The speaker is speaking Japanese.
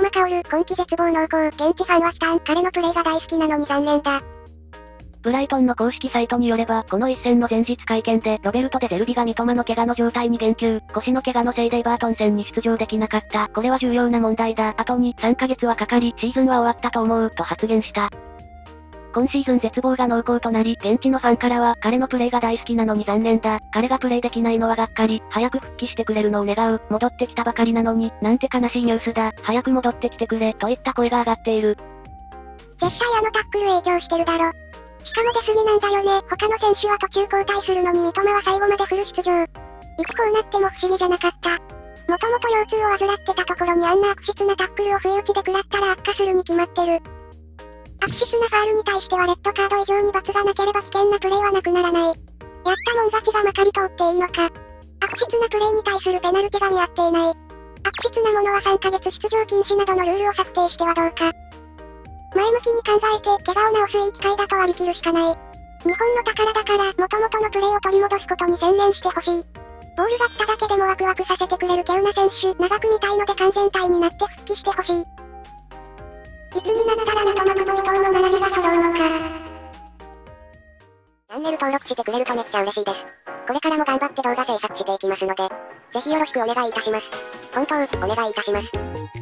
間薫、今季絶望濃厚、現地ファンは悲嘆、彼のプレーが大好きなのに残念だ。 ブライトンの公式サイトによれば、この一戦の前日会見で、ロベルト・デ・ゼルビが三笘の怪我の状態に言及、腰の怪我のせいでエバートン戦に出場できなかった。これは重要な問題だ。後に3ヶ月はかかり、シーズンは終わったと思う、と発言した。今シーズン絶望が濃厚となり、現地のファンからは、彼のプレーが大好きなのに残念だ。彼がプレーできないのはがっかり、早く復帰してくれるのを願う。戻ってきたばかりなのに、なんて悲しいニュースだ。早く戻ってきてくれ、といった声が上がっている。 絶対あのタックル影響してるだろ。しかも出過ぎなんだよね。他の選手は途中交代するのに三笘は最後までフル出場。いつこうなっても不思議じゃなかった。もともと腰痛を患ってたところにあんな悪質なタックルを不意打ちで食らったら悪化するに決まってる。悪質なファールに対してはレッドカード以上に罰がなければ危険なプレーはなくならない。やったもん勝ちがまかり通っていいのか。悪質なプレーに対するペナルティが見合っていない。悪質なものは3ヶ月出場禁止などのルールを策定してはどうか。前向きに考えて、怪我を治すいい機会だと割り切るしかない。日本の宝だから、元々のプレーを取り戻すことに専念してほしい。ボールが来ただけでもワクワクさせてくれる稀有な選手、長く見たいので完全体になって復帰してほしい。いつになったらナトマクと伊藤の並びが揃うのか。 チャンネル登録してくれるとめっちゃ嬉しいです。これからも頑張って動画制作していきますので、ぜひよろしくお願いいたします。本当、お願いいたします。